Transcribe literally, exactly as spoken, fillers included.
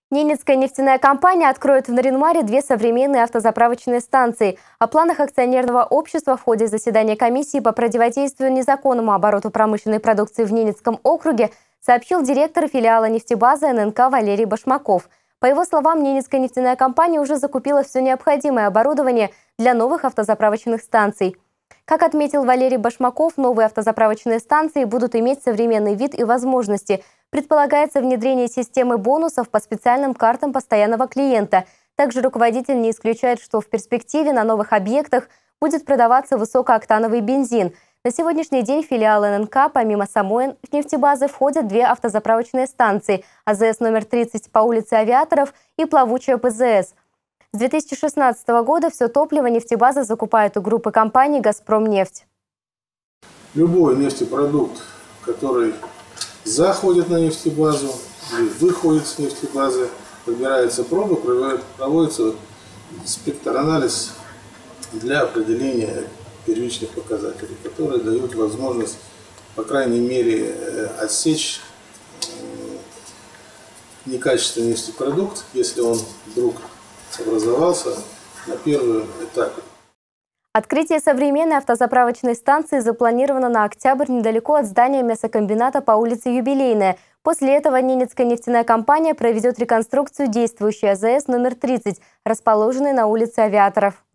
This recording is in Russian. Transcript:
Ненецкая нефтяная компания откроет в Нарьян-Маре две современные автозаправочные станции. О планах акционерного общества в ходе заседания комиссии по противодействию незаконному обороту промышленной продукции в Ненецком округе сообщил директор филиала нефтебазы эн эн ка Валерий Башмаков. По его словам, Ненецкая нефтяная компания уже закупила все необходимое оборудование для новых автозаправочных станций. Как отметил Валерий Башмаков, новые автозаправочные станции будут иметь современный вид и возможности. Предполагается внедрение системы бонусов по специальным картам постоянного клиента. Также руководитель не исключает, что в перспективе на новых объектах будет продаваться высокооктановый бензин. На сегодняшний день в филиал эн эн ка помимо самой нефтебазы входят две автозаправочные станции – а зэ эс номер тридцать по улице Авиаторов и плавучая пэ зэ эс. С две тысячи шестнадцатого года все топливо нефтебаза закупает у группы компаний «Газпромнефть». Любой нефтепродукт, который заходит на нефтебазу или выходит с нефтебазы, подбирается проба, проводится спектроанализ для определения первичных показателей, которые дают возможность, по крайней мере, отсечь некачественный нефтепродукт, если он вдруг образовался на первом этапе. Открытие современной автозаправочной станции запланировано на октябрь недалеко от здания мясокомбината по улице Юбилейная. После этого Ненецкая нефтяная компания проведет реконструкцию действующей а зэ эс номер тридцать, расположенной на улице Авиаторов.